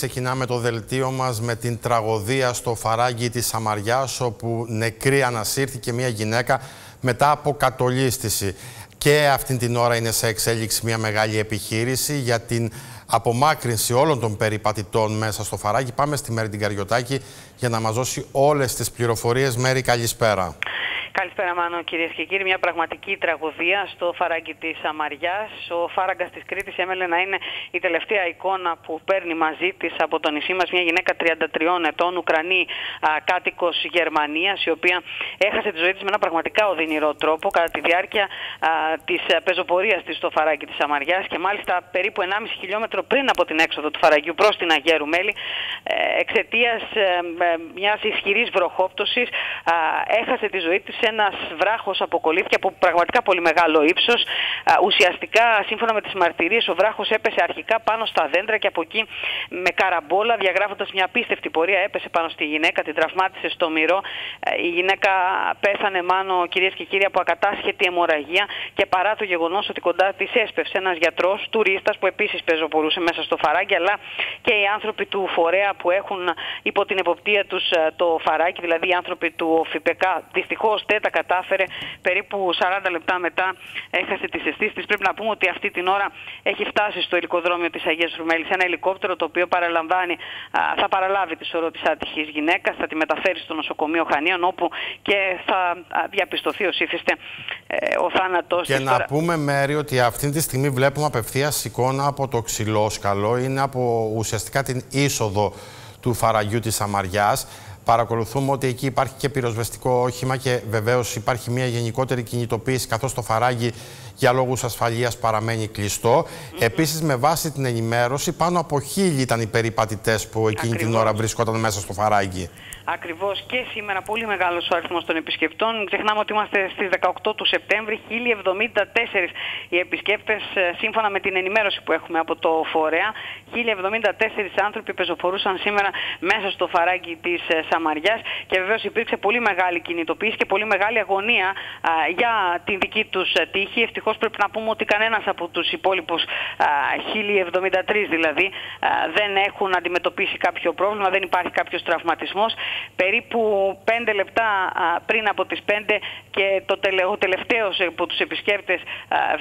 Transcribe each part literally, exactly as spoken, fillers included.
ξεκινάμε το δελτίο μας με την τραγωδία στο Φαράγγι της Σαμαριάς, όπου νεκρή ανασύρθηκε μια γυναίκα μετά από κατολίσθηση. Και αυτήν την ώρα είναι σε εξέλιξη μια μεγάλη επιχείρηση για την απομάκρυνση όλων των περιπατητών μέσα στο Φαράγγι. Πάμε στη Μέρη την Καριωτάκη για να μας δώσει όλες τις πληροφορίες. Μέρη, καλησπέρα. Καλησπέρα, Μάνο, κυρίες και κύριοι. Μια πραγματική τραγωδία στο Φαράγγι της Σαμαριάς. Ο Φάραγκας της Κρήτης έμελε να είναι η τελευταία εικόνα που παίρνει μαζί της από το νησί μας μια γυναίκα τριάντα τριών ετών, Ουκρανή κάτοικος Γερμανίας, η οποία έχασε τη ζωή της με ένα πραγματικά οδυνηρό τρόπο κατά τη διάρκεια α, της πεζοπορίας της στο Φαράγγι της Σαμαριάς, και μάλιστα περίπου ενάμιση χιλιόμετρο πριν από την έξοδο του Φαραγγιού προς την Αγία Ρουμέλη, εξαιτίας μιας ισχυρής βροχόπτωσης έχασε τη ζωή της. Ένας βράχος αποκολλήθηκε από πραγματικά πολύ μεγάλο ύψος. Ουσιαστικά, σύμφωνα με τις μαρτυρίες, ο βράχος έπεσε αρχικά πάνω στα δέντρα και από εκεί με καραμπόλα, διαγράφοντας μια απίστευτη πορεία, έπεσε πάνω στη γυναίκα, την τραυμάτισε στο μυρό. Η γυναίκα πέθανε, Μάνο, κυρίες και κύριοι, από ακατάσχετη αιμορραγία, και παρά το γεγονός ότι κοντά της έσπευσε ένας γιατρός, τουρίστας, που επίσης πεζοπορούσε μέσα στο Φαράγγι, αλλά και οι άνθρωποι του φορέα που έχουν υπό την εποπτεία τους το Φαράγγι, δηλαδή οι άνθρωποι του ΟΦΙΠΕΚΑ. Δυστυχώς δεν τα κατάφερε. Περίπου σαράντα λεπτά μετά έχασε τις αισθήσεις της. Πρέπει να πούμε ότι αυτή την ώρα έχει φτάσει στο ελικοδρόμιο της Αγίας Ρουμέλης ένα ελικόπτερο, το οποίο παραλαμβάνει, θα παραλάβει τη σωρό της άτυχης γυναίκας, θα τη μεταφέρει στο νοσοκομείο Χανίων, όπου και θα διαπιστωθεί ως ήθιστε ο θάνατος της. Και να πούμε, Μέρη, ότι αυτή τη στιγμή βλέπουμε απευθείας εικόνα από το Ξυλόσκαλο. Είναι από ουσιαστικά την είσοδο του Φαραγγιού της Σαμαριάς. Παρακολουθούμε ότι εκεί υπάρχει και πυροσβεστικό όχημα και βεβαίως υπάρχει μια γενικότερη κινητοποίηση, καθώς το Φαράγγι για λόγους ασφαλείας παραμένει κλειστό. Mm-hmm. Επίσης, με βάση την ενημέρωση, πάνω από χίλιοι ήταν οι περιπατητές που εκείνη Ακριβώς. την ώρα βρίσκονταν μέσα στο Φαράγγι. Ακριβώς, και σήμερα πολύ μεγάλος ο αριθμός των επισκεπτών. Ξεχνάμε ότι είμαστε στις δεκαοκτώ του Σεπτέμβρη, χίλια εβδομήντα τέσσερις οι επισκέπτες, σύμφωνα με την ενημέρωση που έχουμε από το φορέα. χίλια εβδομήντα τέσσερις άνθρωποι πεζοφορούσαν σήμερα μέσα στο Φαράγγι της Σαμαριάς, και βεβαίως υπήρξε πολύ μεγάλη κινητοποίηση και πολύ μεγάλη αγωνία α, για την δική τους τύχη. Ευτυχώς πρέπει να πούμε ότι κανένας από τους υπόλοιπους χίλια εβδομήντα τρεις δηλαδή α, δεν έχουν αντιμετωπίσει κάποιο πρόβλημα, δεν υπάρχει κάποιος τραυματισμός. Περίπου πέντε λεπτά α, πριν από τις πέντε και το τελε, ο τελευταίος από τους επισκέπτες α,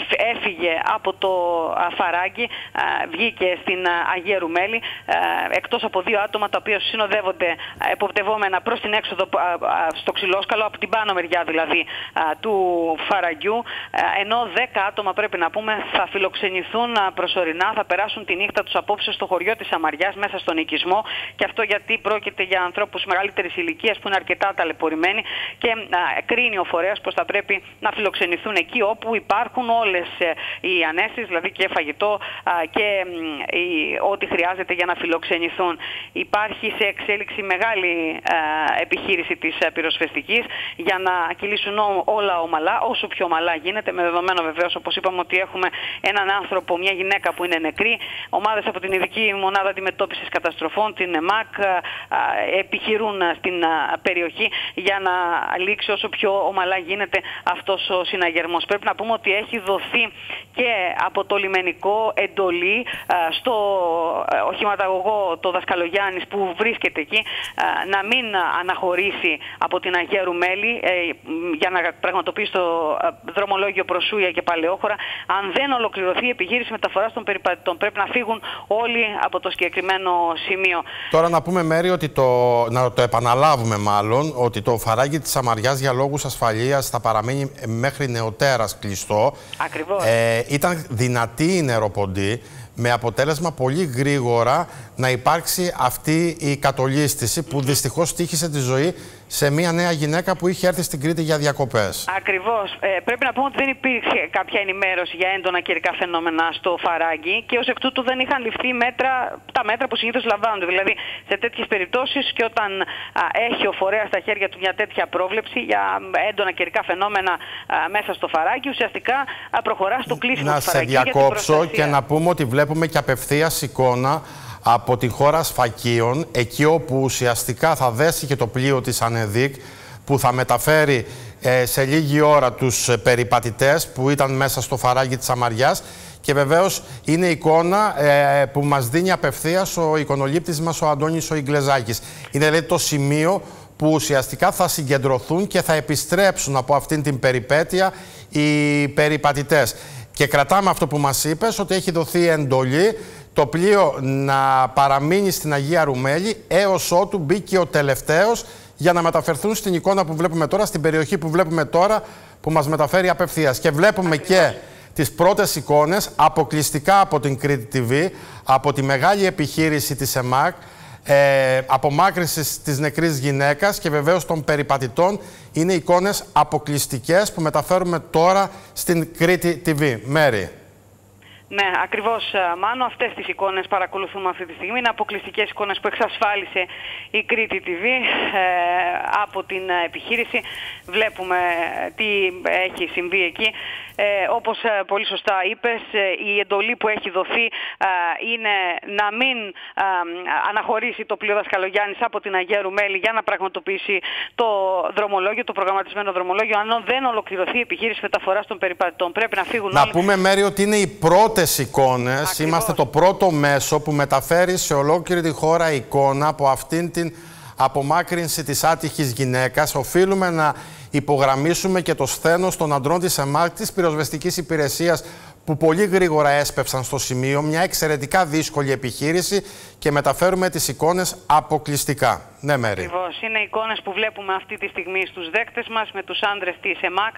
έφυγε από το α, Φαράγγι, α, βγήκε στην α, Αγία Ρουμέλη, α, εκτός από δύο άτομα τα οποία συνοδεύονται α, εποπτευόμενα προς την έξοδο α, α, στο Ξυλόσκαλο, από την πάνω μεριά δηλαδή α, του Φαραγγιού, α, ενώ δέκα άτομα, πρέπει να πούμε, θα φιλοξενηθούν α, προσωρινά, θα περάσουν τη νύχτα τους απόψε στο χωριό της Σαμαριάς, μέσα στον οικισμό, και αυτό γιατί πρόκειται για ανθρώπους μεγαλύτερης ηλικίας που είναι αρκετά ταλαιπωρημένοι, και α, κρίνει ο φορέας πως θα πρέπει να φιλοξενηθούν εκεί όπου υπάρχουν όλες ε, οι ανέσεις, δηλαδή και φαγητό α, και ε, ό,τι χρειάζεται για να φιλοξενηθούν. Υπάρχει σε εξέλιξη μεγάλη ε, επιχείρηση της ε, πυροσβεστικής για να κυλήσουν ό, όλα ομαλά, όσο πιο ομαλά γίνεται, με δεδομένο βεβαίως, όπως είπαμε, ότι έχουμε έναν άνθρωπο, μια γυναίκα που είναι νεκρή. Ομάδες από την Ειδική Μονάδα Αντιμετώπισης Καταστροφών, την ΕΜΑΚ, ε, επιχειρούν στην περιοχή για να λήξει όσο πιο ομαλά γίνεται αυτός ο συναγερμός. Πρέπει να πούμε ότι έχει δοθεί και από το λιμενικό εντολή στο οχηματαγωγό το Δασκαλογιάννης που βρίσκεται εκεί να μην αναχωρήσει από την Αγία Ρουμέλη για να πραγματοποιήσει το δρομολόγιο προς Σούια και Παλαιόχωρα. Αν δεν ολοκληρωθεί η επιχείρηση μεταφοράς των περιπατητών, πρέπει να φύγουν όλοι από το συγκεκριμένο σημείο. Τώρα να πούμε, Μέρη, ότι το, να το επαναλάβουμε μάλλον, ότι το Φαράγγι της Σαμαριάς για λόγους ασφαλείας θα παραμείνει μέχρι νεοτέρας κλειστό. Ακριβώς. Ε, ήταν δυνατή η νεροποντή, με αποτέλεσμα πολύ γρήγορα να υπάρξει αυτή η κατολίσθηση που δυστυχώς τύχησε τη ζωή σε μια νέα γυναίκα που είχε έρθει στην Κρήτη για διακοπές. Ακριβώς. Ε, πρέπει να πούμε ότι δεν υπήρχε κάποια ενημέρωση για έντονα καιρικά φαινόμενα στο Φαράγγι, και ως εκ τούτου δεν είχαν ληφθεί μέτρα, τα μέτρα που συνήθως λαμβάνονται. Δηλαδή, σε τέτοιες περιπτώσεις, και όταν α, έχει ο φορέας στα χέρια του μια τέτοια πρόβλεψη για έντονα καιρικά φαινόμενα α, μέσα στο Φαράγγι, ουσιαστικά α, προχωρά στο κλείσιμο του Φαραγγιού. Να σε διακόψω και να πούμε ότι βλέπουμε και απευθείας εικόνα από τη χώρα Σφακίων, εκεί όπου ουσιαστικά θα δέσει και το πλοίο της ΑΝΕΔΙΚ, που θα μεταφέρει ε, σε λίγη ώρα τους περιπατητές που ήταν μέσα στο Φαράγγι της Σαμαριάς, Και βεβαίως είναι εικόνα ε, που μας δίνει απευθείας ο εικονολήπτης μας, ο Αντώνης ο Ιγκλεζάκης. Είναι δηλαδή το σημείο που ουσιαστικά θα συγκεντρωθούν και θα επιστρέψουν από αυτήν την περιπέτεια οι περιπατητές. Και κρατάμε αυτό που μας είπες, ότι έχει δοθεί εντολή το πλοίο να παραμείνει στην Αγία Ρουμέλη έως ότου μπει και ο τελευταίος, για να μεταφερθούν στην εικόνα που βλέπουμε τώρα, στην περιοχή που βλέπουμε τώρα, που μας μεταφέρει απευθείας. Και βλέπουμε και τις πρώτες εικόνες αποκλειστικά από την Κρήτη τι βι, από τη μεγάλη επιχείρηση της ΕΜΑΚ, ε, απομάκρυνσης της νεκρής γυναίκας και βεβαίως των περιπατητών. Είναι εικόνες αποκλειστικές που μεταφέρουμε τώρα στην Κρήτη τι βι. Μέρη. Ναι, ακριβώς, Μάνο. Αυτές τις εικόνες παρακολουθούμε αυτή τη στιγμή. Είναι αποκλειστικές εικόνες που εξασφάλισε η Κρήτη τι βι ε, από την επιχείρηση. Βλέπουμε τι έχει συμβεί εκεί. Ε, όπως πολύ σωστά είπες, η εντολή που έχει δοθεί ε, είναι να μην ε, αναχωρήσει το πλοίο Δασκαλογιάννης από την Αγία Ρουμέλη για να πραγματοποιήσει το δρομολόγιο, το προγραμματισμένο δρομολόγιο. Αν δεν ολοκληρωθεί η επιχείρηση μεταφοράς των περιπατητών, πρέπει να φύγουν Να όλοι. πούμε, Μέρη, ότι είναι οι πρώτες εικόνες. Ακριβώς. Είμαστε το πρώτο μέσο που μεταφέρει σε ολόκληρη τη χώρα εικόνα από αυτήν την απομάκρυνση της άτυχης γυναίκας. Οφείλουμε να υπογραμμίσουμε και το σθένος των αντρών της ΕΜΑΚ, της πυροσβεστικής υπηρεσίας, που πολύ γρήγορα έσπευσαν στο σημείο. Μια εξαιρετικά δύσκολη επιχείρηση και μεταφέρουμε τις εικόνες αποκλειστικά. Ναι, Μέρη. Ακριβώς. Είναι εικόνες που βλέπουμε αυτή τη στιγμή στους δέκτες μας με τους άντρες της ΕΜΑΚ.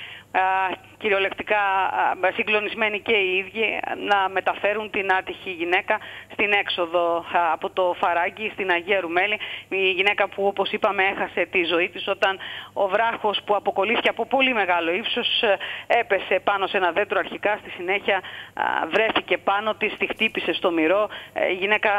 Uh, κυριολεκτικά uh, συγκλονισμένοι και οι ίδιοι να μεταφέρουν την άτυχη γυναίκα στην έξοδο uh, από το Φαράγγι στην Αγία Ρουμέλη. Η γυναίκα που, όπως είπαμε, έχασε τη ζωή της όταν ο βράχος που αποκολλήθηκε από πολύ μεγάλο ύψος uh, έπεσε πάνω σε ένα δέντρο αρχικά. Στη συνέχεια uh, βρέθηκε πάνω της, τη χτύπησε στο μυρό. Uh, η γυναίκα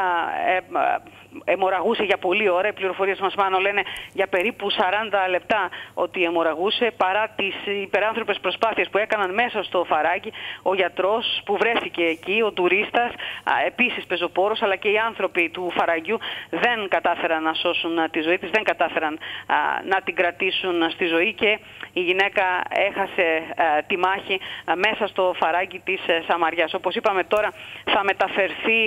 uh, αιμορραγούσε για πολλή ώρα. Οι πληροφορίες μας, Μάνο, λένε για περίπου σαράντα λεπτά ότι αιμορραγούσε, παρά τις υπεράνθρωπες προσπάθειες που έκαναν μέσα στο Φαράγγι. Ο γιατρός που βρέθηκε εκεί, ο τουρίστας, επίσης πεζοπόρος, αλλά και οι άνθρωποι του Φαραγγιού δεν κατάφεραν να σώσουν τη ζωή της, δεν κατάφεραν α, να την κρατήσουν στη ζωή και η γυναίκα έχασε α, τη μάχη α, μέσα στο Φαράγγι της ε, Σαμαριάς. Όπως είπαμε, τώρα θα μεταφερθεί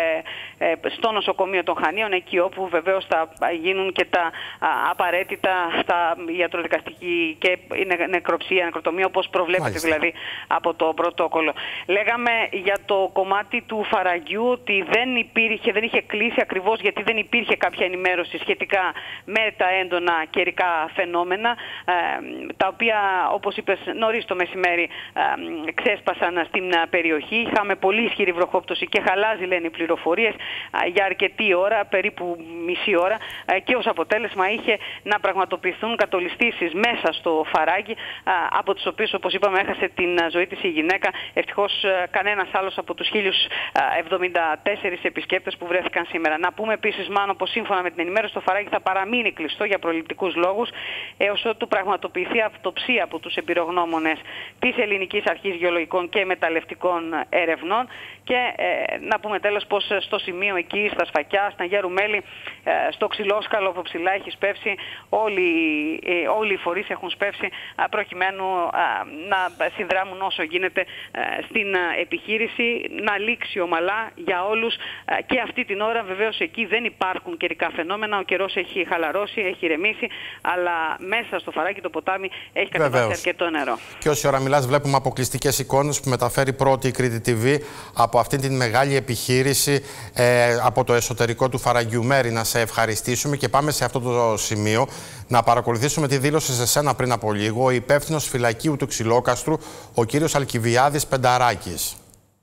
ε, ε, στο νοσοκομείο των Χανίων, εκεί όπου βεβαίως θα γίνουν και τα α, απαραίτητα, τα ιατροδικαστική και η νεκροψία, νεκροτομία, όπως προβλέπεται Μάλιστα. δηλαδή από το πρωτόκολλο. Λέγαμε για το κομμάτι του Φαραγγιού ότι δεν υπήρχε, δεν είχε κλείσει ακριβώς γιατί δεν υπήρχε κάποια ενημέρωση σχετικά με τα έντονα καιρικά φαινόμενα, ε, τα οποία, όπως είπες, νωρίς το μεσημέρι ε, ξέσπασαν στην περιοχή. Είχαμε πολύ ισχυρή βροχόπτωση και χαλάζει, λένε οι πληροφορίες, ε, για αρκετή ώρα, περίπου μισή ώρα, ε, και ως αποτέλεσμα είχε να πραγματοποιηθούν κατολιστήσεις μέσα στο Φαράγγι, από τις οποίες, όπως είπαμε, έχασε την ζωή της η γυναίκα. Ευτυχώς κανένας άλλος από τους χίλιους εβδομήντα τέσσερις επισκέπτες που βρέθηκαν σήμερα. Να πούμε επίσης, Μάνο, πως σύμφωνα με την ενημέρωση, το Φαράγγι θα παραμείνει κλειστό για προληπτικούς λόγους έως ότου πραγματοποιηθεί αυτοψία από τους εμπειρογνώμονες της Ελληνικής Αρχής Γεωλογικών και Μεταλλευτικών Ερευνών. Και ε, να πούμε τέλος πως στο σημείο εκεί, στα Σφακιά, στην Αγία Ρουμέλη, ε, στο Ξυλόσκαλο από ψηλά έχει σπεύσει, όλοι, ε, όλοι οι φορείς έχουν σπεύσει α, προκειμένου α, να συνδράμουν όσο γίνεται α, στην α, επιχείρηση, να λήξει ομαλά για όλους. Α, και αυτή την ώρα βεβαίως εκεί δεν υπάρχουν καιρικά φαινόμενα, ο καιρός έχει χαλαρώσει, έχει ηρεμήσει, αλλά μέσα στο Φαράγγι το ποτάμι έχει κατεβάσει αρκετό νερό. Και όση ώρα μιλάς, βλέπουμε αποκλειστικές εικόνες που μεταφέρει πρώτη η Κρήτη τι βι από αυτή την μεγάλη επιχείρηση ε, από το εσωτερικό του Φαραγγιού. Μέρη, να σε ευχαριστήσουμε και πάμε σε αυτό το σημείο να παρακολουθήσουμε τη δήλωση σε σένα πριν από λίγο ο υπεύθυνος φυλακίου του Ξυλόκαστρου, ο κύριος Αλκιβιάδης Πενταράκης.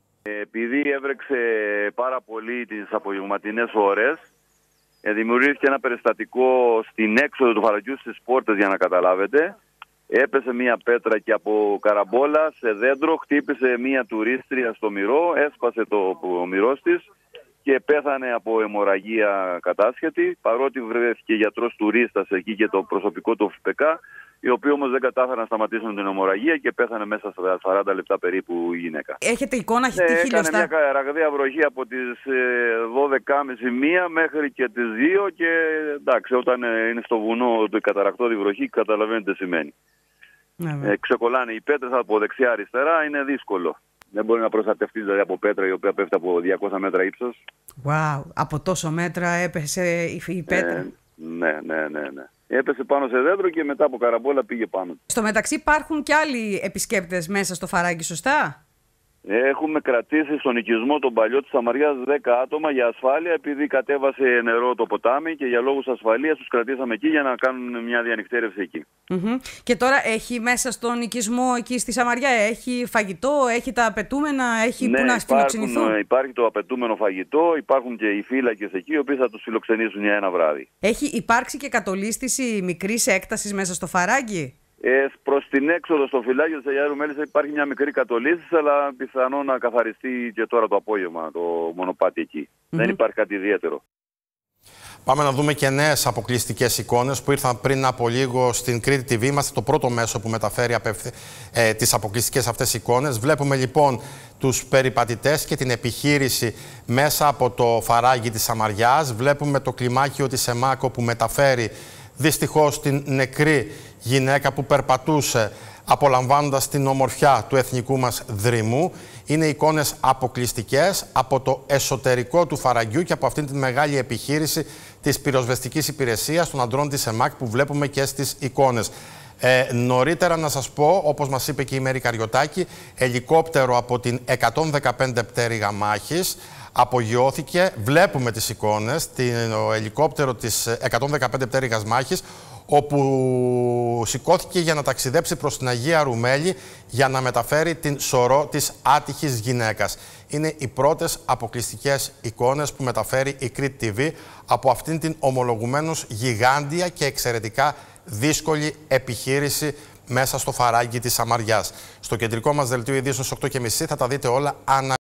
Επειδή έβρεξε πάρα πολύ τις απογευματινές ώρες, δημιουργήθηκε ένα περιστατικό στην έξοδο του Φαραγγιού, στις πόρτες, για να καταλάβετε. Έπεσε μία πέτρα και από καραμπόλα σε δέντρο, χτύπησε μία τουρίστρια στο μυρό, έσπασε το μυρός της και πέθανε από αιμορραγία κατάσχετη, παρότι βρέθηκε γιατρός τουρίστας εκεί και το προσωπικό του ΦΠΚ, οι οποίοι όμως δεν κατάφεραν να σταματήσουν την αιμορραγία και πέθανε μέσα στα σαράντα λεπτά περίπου η γυναίκα. Έχετε εικόνα, έχει ε, τύχει Έκανε μια ραγδαία βροχή από τις δώδεκα και μισή μία μέχρι και τις δύο και εντάξει, όταν είναι στο βουνό το καταρακτώδη βροχή, καταλαβαίνετε τι σημαίνει. Ε, ξεκολλάνε οι πέτρες από δεξιά-αριστερά, είναι δύσκολο. Δεν μπορεί να προστατευτεί δηλαδή από πέτρα η οποία πέφτει από διακόσια μέτρα ύψος. Wow, από τόσο μέτρα έπεσε η πέτρα. Ε, ναι, ναι, ναι, ναι. Έπεσε πάνω σε δέντρο και μετά από καραμπόλα πήγε πάνω. Στο μεταξύ υπάρχουν και άλλοι επισκέπτες μέσα στο Φαράγγι, σωστά? Έχουμε κρατήσει στον οικισμό τον παλιό της Σαμαριάς δέκα άτομα για ασφάλεια, επειδή κατέβασε νερό το ποτάμι και για λόγους ασφαλείας τους κρατήσαμε εκεί για να κάνουν μια διανυκτέρευση εκεί. Mm-hmm. Και τώρα έχει μέσα στον οικισμό εκεί στη Σαμαριά, έχει φαγητό, έχει τα απαιτούμενα, έχει ναι, που να φιλοξενηθούν? Υπάρχει το απαιτούμενο φαγητό, υπάρχουν και οι φύλακες εκεί, οι οποίοι θα τους φιλοξενήσουν για ένα βράδυ. Έχει υπάρξει και κατολίσθηση μικρής έκτασης μέσα στο Φαράγγι? Ε, προς την έξοδο στο φυλάκιο της Αγιάρου Μέλισσας υπάρχει μια μικρή κατολίσθηση, αλλά πιθανό να καθαριστεί και τώρα το απόγευμα το μονοπάτι εκεί. Mm-hmm. Δεν υπάρχει κάτι ιδιαίτερο. Πάμε να δούμε και νέες αποκλειστικές εικόνες που ήρθαν πριν από λίγο στην Κρήτη τι βι. Είμαστε το πρώτο μέσο που μεταφέρει απευθ... ε, τις αποκλειστικές αυτές εικόνες. Βλέπουμε λοιπόν τους περιπατητές και την επιχείρηση μέσα από το Φαράγγι της Σαμαριάς. Βλέπουμε το κλιμάκιο της ΕΜΑΚΟ που μεταφέρει δυστυχώς την νεκρή γυναίκα που περπατούσε απολαμβάνοντας την ομορφιά του εθνικού μας δρυμού. Είναι εικόνες αποκλειστικές από το εσωτερικό του Φαραγγιού και από αυτήν την μεγάλη επιχείρηση της πυροσβεστικής υπηρεσίας των αντρών της ΕΜΑΚ που βλέπουμε και στις εικόνες. Ε, νωρίτερα να σας πω, όπως μας είπε και η Μέρη Καριωτάκη, ελικόπτερο από την εκατόν δεκαπέντε πτέρυγα μάχης απογειώθηκε. Βλέπουμε τις εικόνες, το ελικόπτερο της εκατόν δεκαπέντε πτέρυγας μάχης, όπου σηκώθηκε για να ταξιδέψει προς την Αγία Ρουμέλη για να μεταφέρει την σωρό της άτυχης γυναίκας. Είναι οι πρώτες αποκλειστικές εικόνες που μεταφέρει η Κρήτη τι βι από αυτήν την ομολογουμένως γιγάντια και εξαιρετικά δύσκολη επιχείρηση μέσα στο Φαράγγι της Σαμαριάς. Στο κεντρικό μας δελτίο ειδήσεων στις οκτώ και μισή θα τα δείτε όλα ανα